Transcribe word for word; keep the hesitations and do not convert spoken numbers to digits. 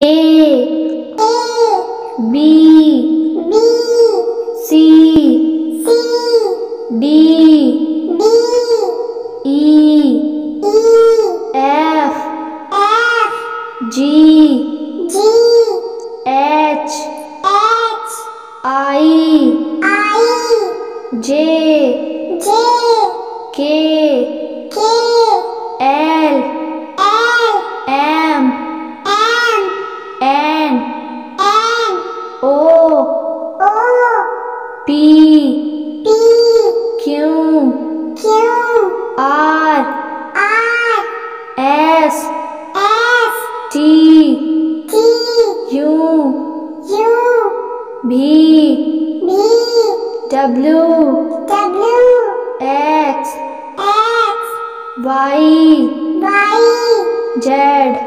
A B C D E F G H I J K L M N O P Q R S T U V W X Y Z